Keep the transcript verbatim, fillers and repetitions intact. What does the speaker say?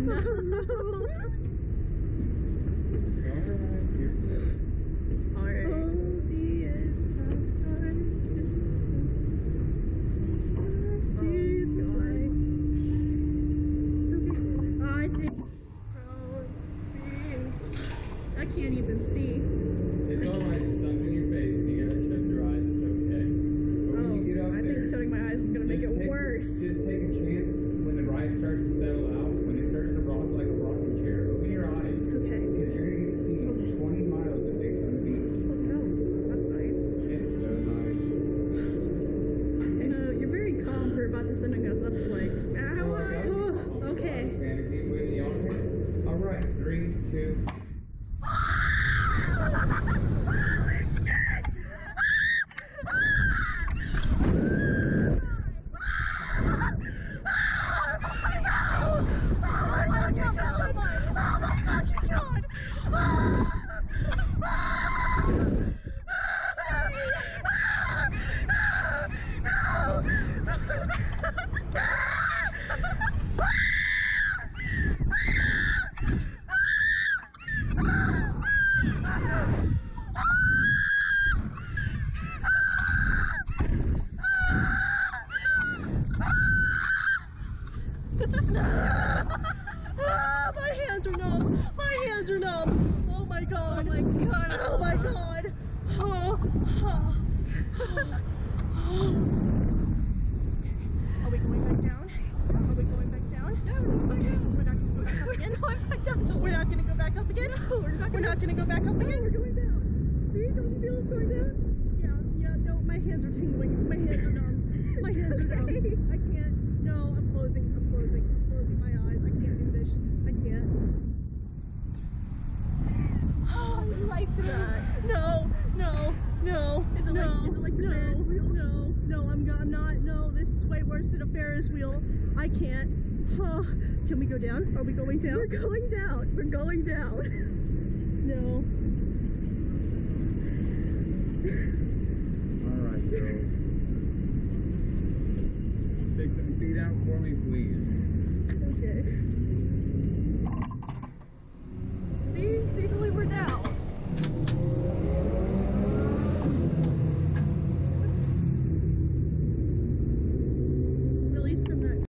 no. Alright. Oh, the end of time. Oh, God. It's okay. I think I can't even see. It's alright, the sun's in your face and you gotta shut your eyes, it's okay. But when Oh, you get up I there, think shutting my eyes is gonna make just it take- worse. Just take a chance when the ride starts to settle out, when it starts to rock like a rocking chair. Open your eyes. Okay. Because you're gonna get to see twenty miles of Daytona Beach. Oh no, that's nice. It's so nice. No, you're very calm for about to sending us up like. Ow, Oh, I I- got you. oh, okay. Panicky with the alternate. Alright, three, two. Ah, my hands are numb. My hands are numb. Oh my god. Oh my god. Oh my god. Oh, oh. Are we going back down? Are we going back down? No, we're Okay, we're not going to go back up again. going back down. We're not going to go back up again. No, we're not We're not going to go back up again. We're going down. See, don't you feel us going down? Yeah, yeah, no, my hands are tingling. My hands are numb. My hands are numb. I can't. No, I'm closing. I'm closing. I'm closing my eyes. I can't do this. I can't. Oh, I like that. No, no, no, Is it no, like- is it like the no, Ferris wheel? no, no, I'm, go- I'm not. No, this is way worse than a Ferris wheel. I can't. Huh. Can we go down? Are we going down? We're going down. We're going down. No. Alright, girls. Take them feet out for me, please. Okay.